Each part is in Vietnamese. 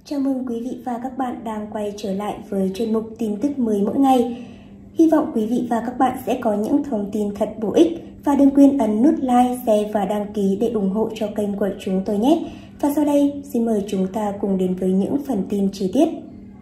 Chào mừng quý vị và các bạn đang quay trở lại với chuyên mục tin tức mới mỗi ngày. Hy vọng quý vị và các bạn sẽ có những thông tin thật bổ ích và đừng quên ấn nút like, share và đăng ký để ủng hộ cho kênh của chúng tôi nhé. Và sau đây, xin mời chúng ta cùng đến với những phần tin chi tiết.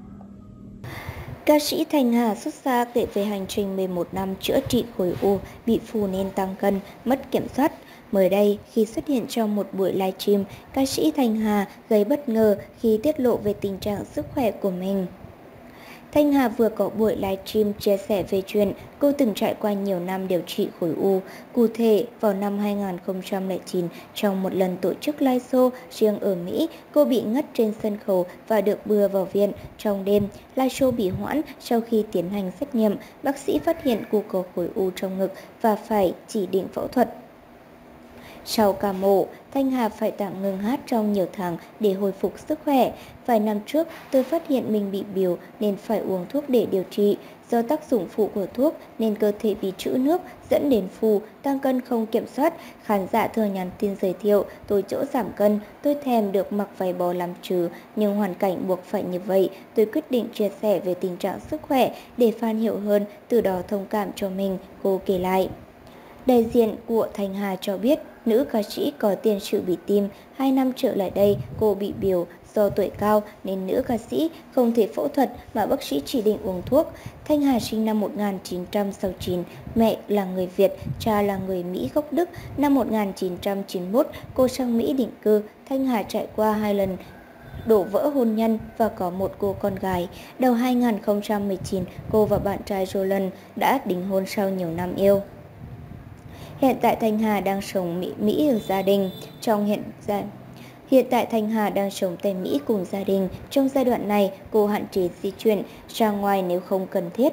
Ca sĩ Thanh Hà xuất gia kể về hành trình 11 năm chữa trị khối u, bị phù nên tăng cân, mất kiểm soát. Mới đây, khi xuất hiện trong một buổi livestream, ca sĩ Thanh Hà gây bất ngờ khi tiết lộ về tình trạng sức khỏe của mình. Thanh Hà vừa có buổi livestream chia sẻ về chuyện cô từng trải qua nhiều năm điều trị khối u. Cụ thể, vào năm 2009, trong một lần tổ chức live show riêng ở Mỹ, cô bị ngất trên sân khấu và được đưa vào viện. Trong đêm, live show bị hoãn sau khi tiến hành xét nghiệm, bác sĩ phát hiện cô có khối u trong ngực và phải chỉ định phẫu thuật. Sau ca mổ, Thanh Hà phải tạm ngừng hát trong nhiều tháng để hồi phục sức khỏe. Vài năm trước, tôi phát hiện mình bị bìu nên phải uống thuốc để điều trị. Do tác dụng phụ của thuốc nên cơ thể bị trữ nước, dẫn đến phù, tăng cân không kiểm soát. Khán giả thường nhắn tin giới thiệu tôi chỗ giảm cân, tôi thèm được mặc váy bò làm trừ, nhưng hoàn cảnh buộc phải như vậy. Tôi quyết định chia sẻ về tình trạng sức khỏe để fan hiểu hơn, từ đó thông cảm cho mình, cô kể lại. Đại diện của Thanh Hà cho biết, nữ ca sĩ có tiền sử bị tim. 2 năm trở lại đây, cô bị bìu do tuổi cao nên nữ ca sĩ không thể phẫu thuật mà bác sĩ chỉ định uống thuốc. Thanh Hà sinh năm 1969, mẹ là người Việt, cha là người Mỹ gốc Đức. Năm 1991, cô sang Mỹ định cư. Thanh Hà trải qua 2 lần đổ vỡ hôn nhân và có một cô con gái. Đầu 2019, cô và bạn trai Roland đã đính hôn sau nhiều năm yêu. Hiện tại Thanh Hà đang sống Mỹ ở gia đình. Hiện tại Thanh Hà đang sống tại Mỹ cùng gia đình. Trong giai đoạn này, cô hạn chế di chuyển ra ngoài nếu không cần thiết.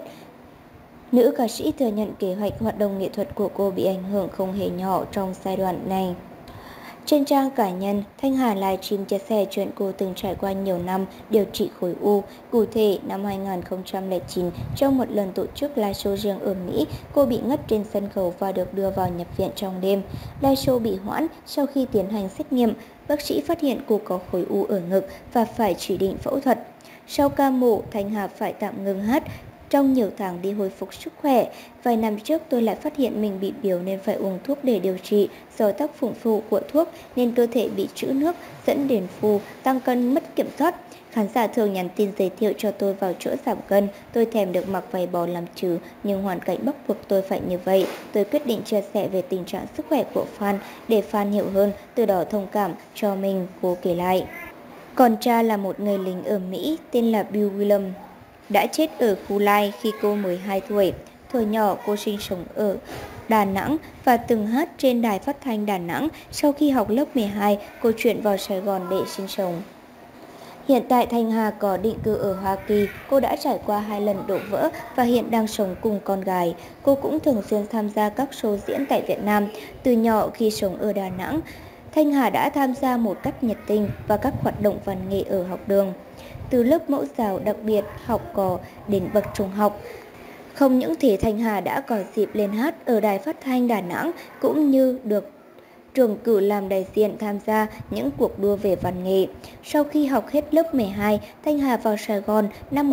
Nữ ca sĩ thừa nhận kế hoạch hoạt động nghệ thuật của cô bị ảnh hưởng không hề nhỏ trong giai đoạn này. Trên trang cá nhân, Thanh Hà livestream chia sẻ chuyện cô từng trải qua nhiều năm điều trị khối u. Cụ thể, năm 2009, trong một lần tổ chức live show riêng ở Mỹ, cô bị ngất trên sân khấu và được đưa vào nhập viện trong đêm. Live show bị hoãn sau khi tiến hành xét nghiệm, bác sĩ phát hiện cô có khối u ở ngực và phải chỉ định phẫu thuật. Sau ca mổ, Thanh Hà phải tạm ngừng hát trong nhiều tháng đi hồi phục sức khỏe. Vài năm trước tôi lại phát hiện mình bị bìu nên phải uống thuốc để điều trị. Do tác dụng phụ của thuốc nên cơ thể bị trữ nước, dẫn đến phù, tăng cân, mất kiểm soát. Khán giả thường nhắn tin giới thiệu cho tôi vào chỗ giảm cân. Tôi thèm được mặc váy bò làm trừ, nhưng hoàn cảnh bắt buộc tôi phải như vậy. Tôi quyết định chia sẻ về tình trạng sức khỏe của fan để fan hiểu hơn, từ đó thông cảm cho mình, cô kể lại. Còn cha là một người lính ở Mỹ tên là Bill Williams, đã chết ở Khu Lai khi cô mới 2 tuổi. Thuở nhỏ cô sinh sống ở Đà Nẵng và từng hát trên đài phát thanh Đà Nẵng. Sau khi học lớp 12, cô chuyển vào Sài Gòn để sinh sống. Hiện tại Thanh Hà có định cư ở Hoa Kỳ. Cô đã trải qua 2 lần đổ vỡ và hiện đang sống cùng con gái. Cô cũng thường xuyên tham gia các show diễn tại Việt Nam. Từ nhỏ khi sống ở Đà Nẵng, Thanh Hà đã tham gia một cách nhiệt tình và các hoạt động văn nghệ ở học đường. Từ lớp mẫu giáo đặc biệt, học cò đến bậc trung học. Không những thế, Thanh Hà đã có dịp lên hát ở đài phát thanh Đà Nẵng cũng như được trường cử làm đại diện tham gia những cuộc đua về văn nghệ. Sau khi học hết lớp 12, Thanh Hà vào Sài Gòn năm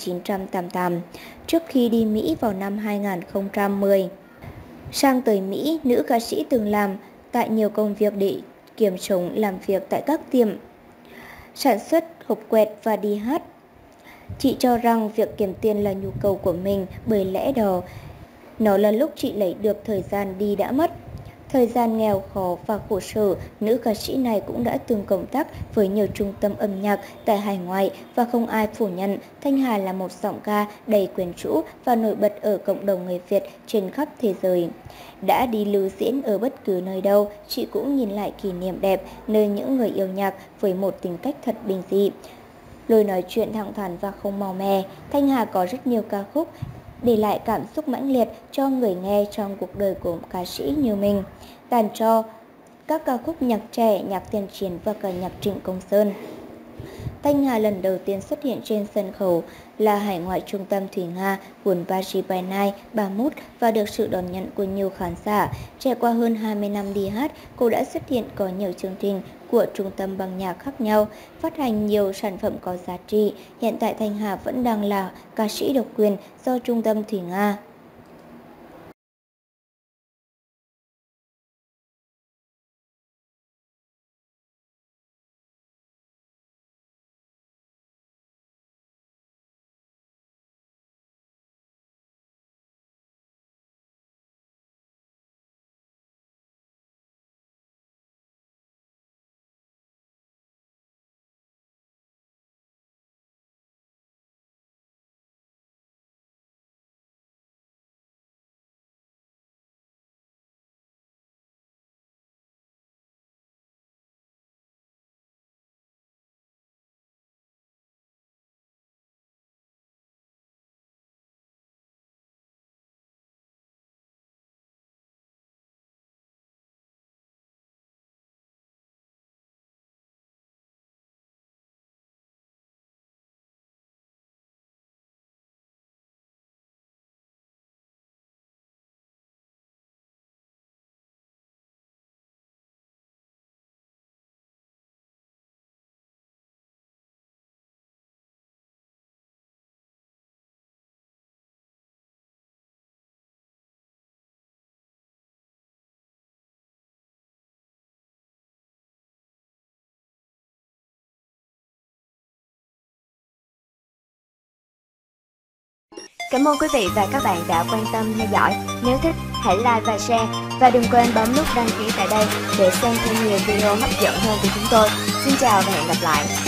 1988, trước khi đi Mỹ vào năm 2010. Sang tới Mỹ, nữ ca sĩ từng làm tại nhiều công việc để kiếm sống, làm việc tại các tiệm sản xuất hộp quẹt và đi hát. Chị cho rằng việc kiếm tiền là nhu cầu của mình, bởi lẽ đó nó là lúc chị lấy được, thời gian đi đã mất. Thời gian nghèo khó và khổ sở, nữ ca sĩ này cũng đã từng công tác với nhiều trung tâm âm nhạc tại hải ngoại và không ai phủ nhận Thanh Hà là một giọng ca đầy quyến rũ và nổi bật ở cộng đồng người Việt trên khắp thế giới. Đã đi lưu diễn ở bất cứ nơi đâu, chị cũng nhìn lại kỷ niệm đẹp nơi những người yêu nhạc với một tính cách thật bình dị. Lời nói chuyện thẳng thắn và không màu mè, Thanh Hà có rất nhiều ca khúc để lại cảm xúc mãnh liệt cho người nghe trong cuộc đời của ca sĩ như mình. Tàn cho các ca khúc nhạc trẻ, nhạc tiền chiến và cả nhạc Trịnh Công Sơn. Thanh Hà lần đầu tiên xuất hiện trên sân khấu là hải ngoại trung tâm Thúy Nga, buồn Paris by Night 31 và được sự đón nhận của nhiều khán giả. Trải qua hơn 20 năm đi hát, cô đã xuất hiện có nhiều chương trình của trung tâm băng nhạc khác nhau, phát hành nhiều sản phẩm có giá trị. Hiện tại Thanh Hà vẫn đang là ca sĩ độc quyền do trung tâm Thủy Nga. Cảm ơn quý vị và các bạn đã quan tâm theo dõi. Nếu thích, hãy like và share. Và đừng quên bấm nút đăng ký tại đây để xem thêm nhiều video hấp dẫn hơn của chúng tôi. Xin chào và hẹn gặp lại.